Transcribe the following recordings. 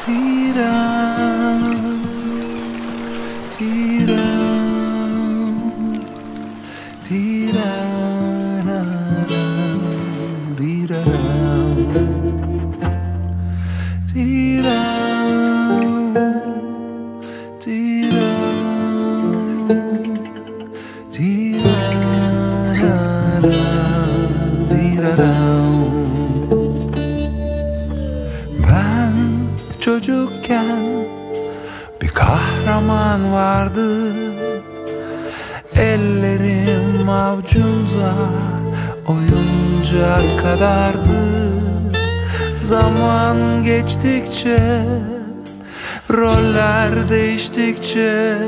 Ben çocukken bir kahraman vardı. Ellerim avcumda oyuncak kadardı. Zaman geçtikçe, roller değiştikçe,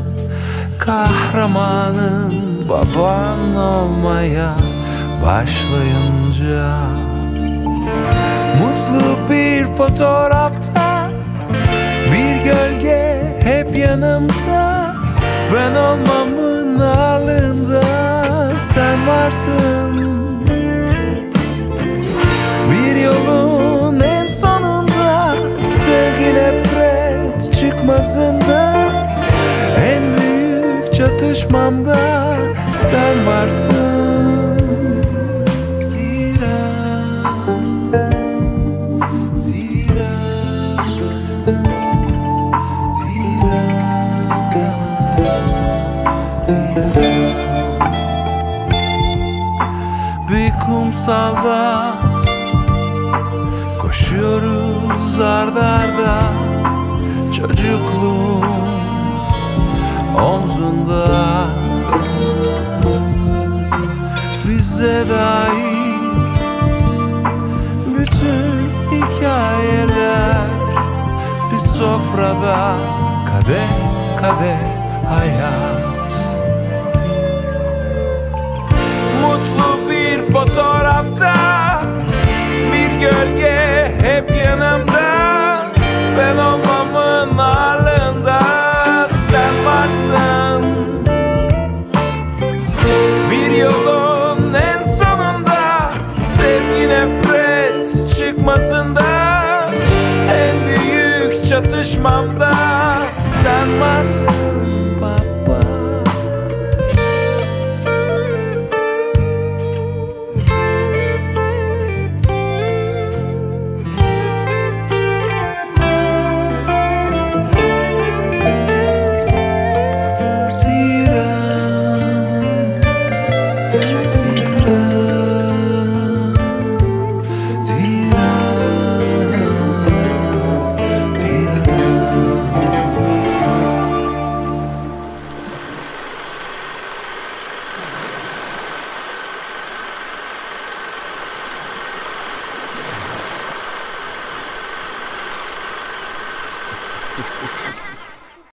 kahramanın baban olmaya başlayınca, mutlu bir fotoğrafta bir gölge hep yanımda. Ben olmamın ağırlığında sen varsın. Bir yolun en sonunda sevgi nefret çıkmasında, en büyük çatışmamda sen varsın. Bir kumsalda koşuyoruz ard arda, çocukluğum omzunda. Bize dair bütün hikayeler bir sofrada, kadeh kadeh hayat. Mutlu bir fotoğrafta bir gölge hep yanımda. Ben olmamın ağırlığında sen varsın. Bir yolun en sonunda sevgi nefret çıkmasında, en büyük çatışmamda sen varsın.